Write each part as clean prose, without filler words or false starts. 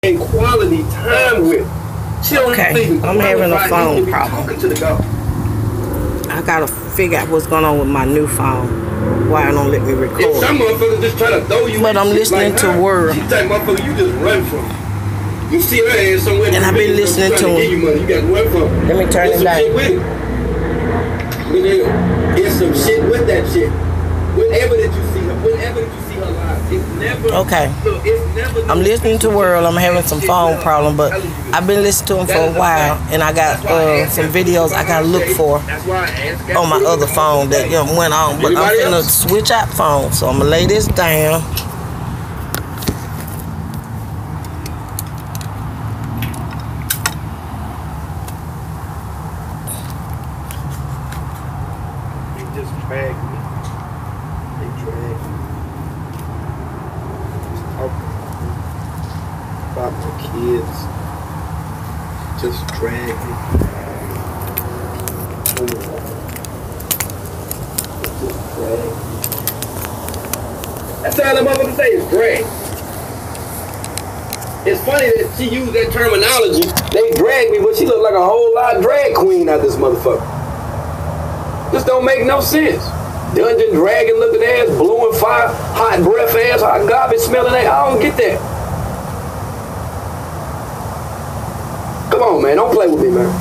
and quality time with. She don't Okay, I'm having a phone problem. I gotta figure out what's going on with my new phone. Why it don't let me record. If some motherfuckers just try to throw you. But I'm listening to World. She type motherfucker you just run from. You see her ass somewhere. And I've been listening to him. You got to run from. Let me turn it down. Get some shit with that shit. Whenever that you see her, whenever that you see her live, it's never. Okay. Look, it's never. I'm listening to World. I'm having some phone problem, but I've been listening to him for a while, and I got some videos I gotta look for on my other phone that went on. But I'm gonna switch out phones, so I'm gonna lay this down. Drag me. They drag me. Just talking about my kids. Just drag me. Just drag me. That's all the motherfucker say is drag. It's funny that she used that terminology. They drag me, but she look like a whole lot of drag queen out this motherfucker. This don't make no sense. Dungeon dragon looking ass, blowing fire, hot breath ass, hot garbage smelling ass. I don't get that. Come on, man. Don't play with me, man.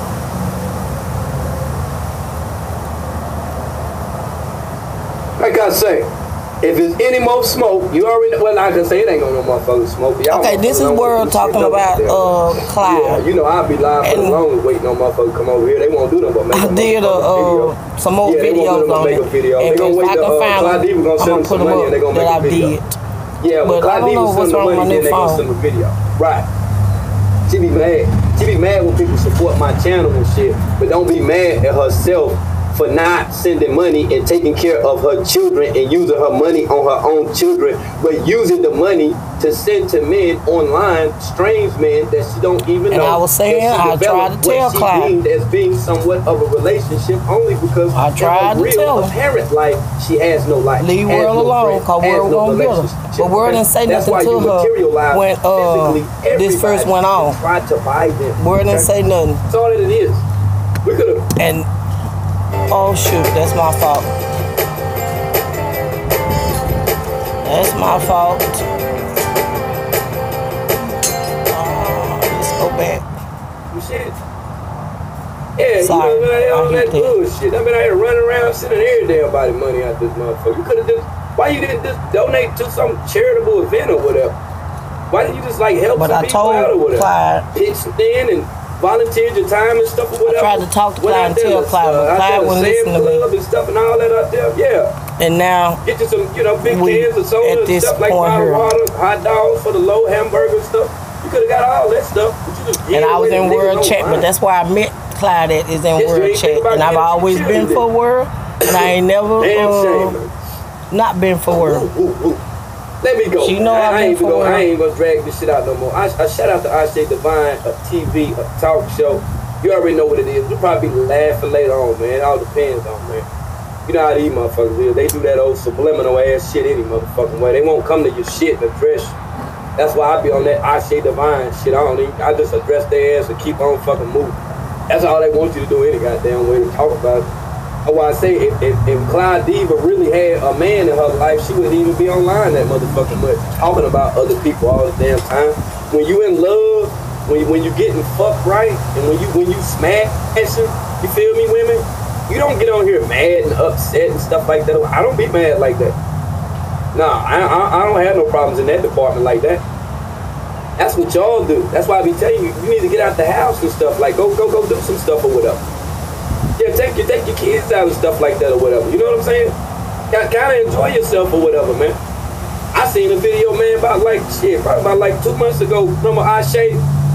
Like I say, if it's any more smoke, you already know. Well, I can say it ain't gonna no motherfucking smoke. Okay, this is World talking about Clyde. Yeah, you know I'll be live for the longest waiting on motherfuckers come over here. They won't do them but make I did some more videos on it. And if I can find them, I'm gonna put them up that I did. Yeah, but I don't know what's wrong with my new phone. Right. She be mad. She be mad when people support my channel and shit, but don't be mad at herself for not sending money and taking care of her children and using her money on her own children, but using the money to send to men online, strange men that she don't even know. And I was saying, I tried to tell Clyde as being somewhat of a relationship only because I tried to tell her parent life, she has no life. Leave World alone, cause World gonna get her. But World didn't say nothing to her when this first went on. Tried to buy them. World didn't say nothing. That's all that it is. We could have. And oh shoot, that's my fault. That's my fault. Let's go back. You said, yeah, sorry, you know, all that bullshit. I mean, I ain't running around sending every damn body money out this motherfucker. You could have just, why you didn't just donate to some charitable event or whatever? Why didn't you just like help some people out or whatever? Clyde, pitched in and volunteered your time and stuff or whatever. I tried to talk to Clyde and tell Clyde, but Clyde wouldn't listen to me. And stuff and all that out there, yeah. And now, get you some, big cans of soda and stuff like bottled water, hot dogs for the low, hamburger stuff. You could have got all that stuff. But you just and I was in World Chat, but that's why I met Clyde at is in World Chat, and I've always been for World, and I ain't never not been for World. Let me go. You know I ain't gonna drag this shit out no more. I shout out to Ashay Divine, a TV, a talk show. You already know what it is. You'll probably be laughing later on, man. It all depends on, man. You know how these motherfuckers is. They do that old subliminal ass shit any motherfucking way. They won't come to your shit and address you. That's why I be on that Ashay Divine shit. I just address their ass and keep on fucking moving. That's all they want you to do any goddamn way to talk about it. That's why I say if Clyde Diva really had a man in her life, she wouldn't even be online that motherfucking much, talking about other people all the damn time. When you in love, when you getting fucked right, and when you smashing, you feel me, women? You don't get on here mad and upset and stuff like that. I don't be mad like that. Nah, I don't have no problems in that department like that. That's what y'all do. That's why I be telling you, you need to get out the house and stuff. Like go do some stuff or whatever. Yeah, take your kids out and stuff like that or whatever. You know what I'm saying? Kind of enjoy yourself or whatever, man. I seen a video, man, probably about 2 months ago. Remember Ashay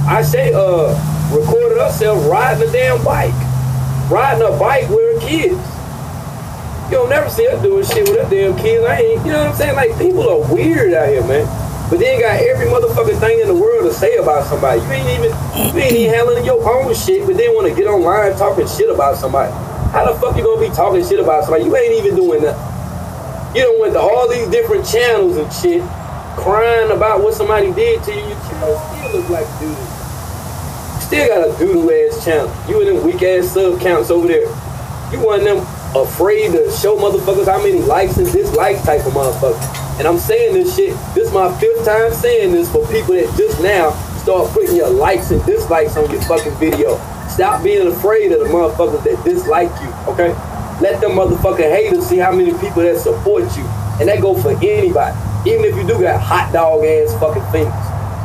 recorded herself riding a damn bike. Riding a bike with her kids. You don't never see her doing shit with her damn kids. You know what I'm saying? Like, people are weird out here, man. But they ain't got every motherfucking thing in the world to say about somebody. You ain't even handling your own shit, but then want to get online talking shit about somebody. How the fuck you gonna be talking shit about somebody? You ain't even doing that. You done went to all these different channels and shit, crying about what somebody did to you, you still look like a dude. Still got a doodle-ass channel. You and them weak-ass sub-counts over there. You one of them afraid to show motherfuckers how many likes and dislikes type of motherfucker. And I'm saying this shit, this is my 5th time saying this for people that just now start putting your likes and dislikes on your fucking video. Stop being afraid of the motherfuckers that dislike you, okay? Let them motherfucking haters see how many people that support you. And that go for anybody. Even if you do got hot dog ass fucking fingers.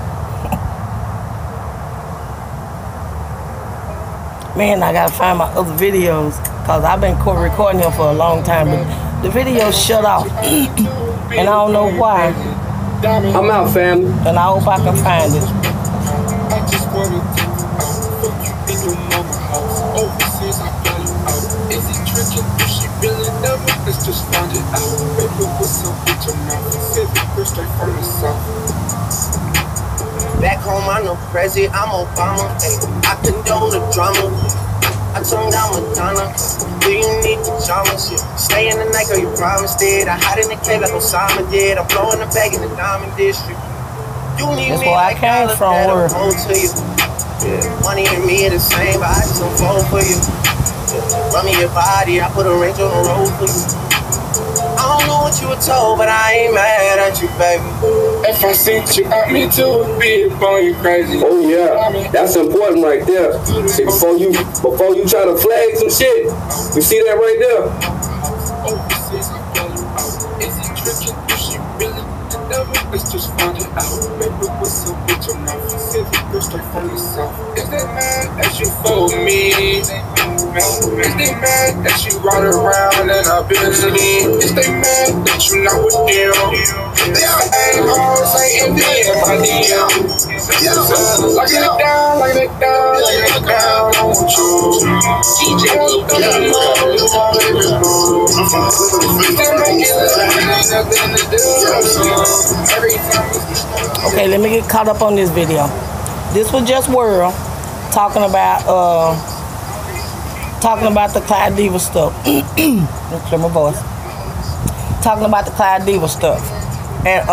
Man, I gotta find my other videos because I've been recording here for a long time, but the videos shut off. And I don't know why. I'm out, family. And I hope I can find it. Back home, I know President, I'm Obama. Ay, I condone the drama. I turned down Madonna. Do you need pajamas? Yeah. Stay in the night, girl, you promised it. I hide in the cave like Osama did. I'm blowing the bag in the diamond district. You need That's me where I like came from. To you. Yeah. Money and me are the same, but I just don't fall for you. Yeah. Run me your body, I put a range on the road for you. I don't know what you were told, but I ain't mad at you, baby. If I sent you out, me too, be upon you crazy. Oh yeah, that's important right there. See, before you try to flag some shit, you see that right there? Let's just find it out. Maybe what's up with your mouth? Said you go straight from the south. Is they mad that you for me? Is they mad that you ride around in a Bentley? Is they mad that you not with them? They are a-holes, they empty in my DM. Like it down, like it down, like it down, I want you. DJ, don't let Okay, let me get caught up on this video. This was just World talking about the Clyde Diva stuff. Let's clear my voice. Talking about the Clyde Diva stuff. And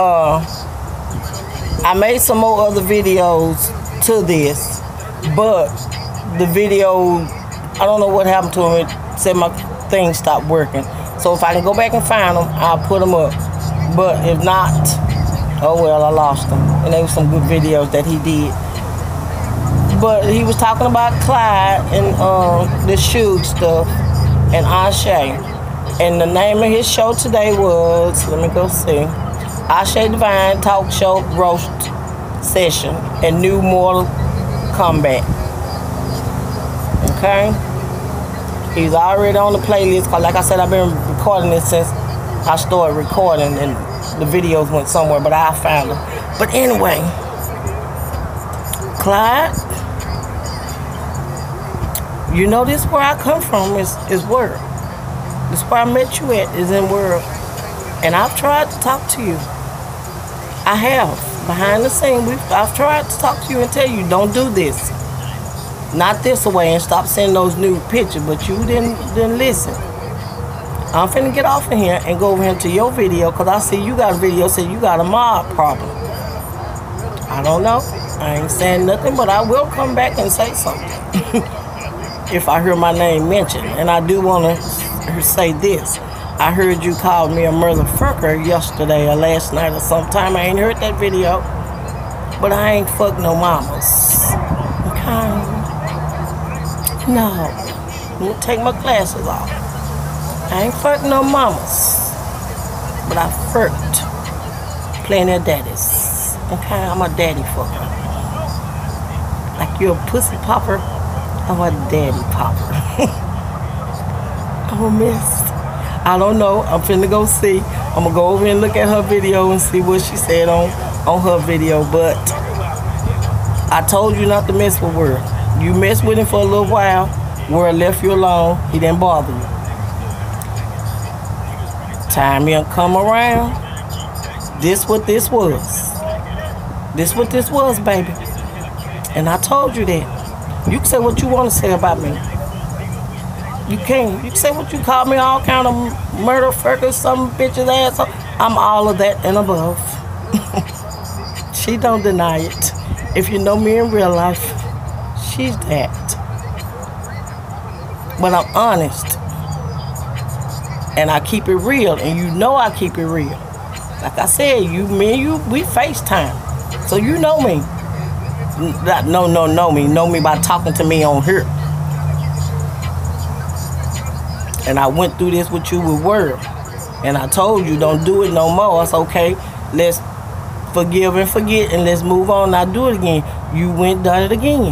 I made some more other videos to this, but the video, I don't know what happened to them. It said my thing stopped working. So if I can go back and find them, I'll put them up. But if not, oh well, I lost them. And there were some good videos that he did. But he was talking about Clyde and the Suge stuff and Ashay. And the name of his show today was, let me go see, Ashay Divine Talk Show Roast Session and New Mortal Kombat. Okay? He's already on the playlist, because like I said, I've been recording this since I started recording, and the videos went somewhere, but I found them. But anyway, Clyde, you know this where I come from is World. This where I met you at is in World. And I've tried to talk to you. I have. Behind the scene, I've tried to talk to you and tell you, don't do this. Not this away and stop sending those nude pictures, but you didn't listen. I'm finna get off of here and go over here to your video, because I see you got a video saying you got a mob problem. I don't know. I ain't saying nothing, but I will come back and say something. If I hear my name mentioned. And I do want to say this. I heard you called me a motherfucker yesterday or last night or sometime. I ain't heard that video. But I ain't fuck no mamas. Okay? No. I'm gonna take my glasses off. I ain't fuck no mamas. But I fucked playing their daddies. Okay? I'm a daddy fucker. Like you're a pussy popper. I'm a daddy popper. Oh, miss. I don't know. I'm finna go see. I'm gonna go over and look at her video and see what she said on her video. But I told you not to mess with World. You messed with him for a little while. World left you alone. He didn't bother you. Time you come around. This what this was. This what this was, baby. And I told you that. You can say what you want to say about me. You can. You can say what you call me, all kind of murder, fucker, some bitch's ass. I'm all of that and above. She don't deny it. If you know me in real life, she's that. But I'm honest. And I keep it real. And you know I keep it real. Like I said, me and you, we FaceTime. So you know me. Know me. Know me by talking to me on here. And I went through this with you with word. And I told you, don't do it no more. It's okay. Let's forgive and forget and let's move on. Not do it again. You went done it again.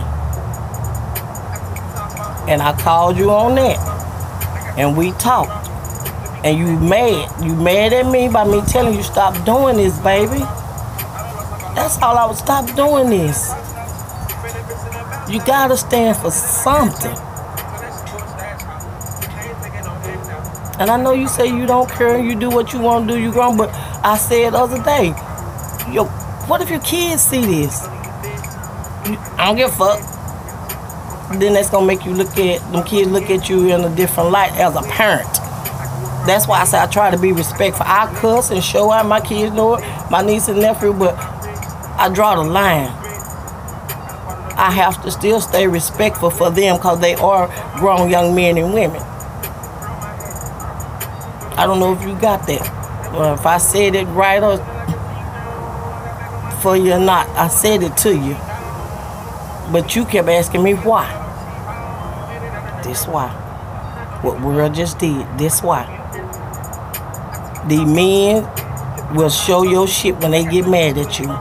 And I called you on that. And we talked. And you mad. You mad at me by me telling you stop doing this, baby. That's all I would stop doing this. You gotta stand for something. And I know you say you don't care, you do what you want to do, you grown, but I said the other day, yo, what if your kids see this? I don't give a fuck. Then that's gonna make you look at, them kids look at you in a different light as a parent. That's why I say I try to be respectful. I cuss and show out, my kids know it, my niece and nephew, but I draw the line. I have to still stay respectful for them because they are grown young men and women. I don't know if you got that. Or if I said it right or for you or not, I said it to you. But you kept asking me why. This why. What world just did, this why. The men will show your shit when they get mad at you.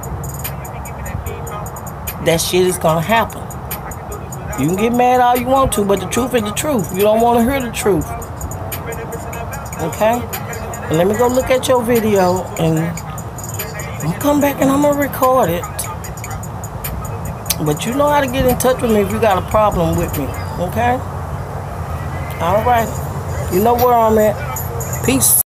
That shit is gonna happen. You can get mad all you want to, but the truth is the truth. You don't want to hear the truth. Okay? And let me go look at your video and I'm gonna come back and I'm gonna record it. But you know how to get in touch with me if you got a problem with me. Okay? Alright. You know where I'm at. Peace.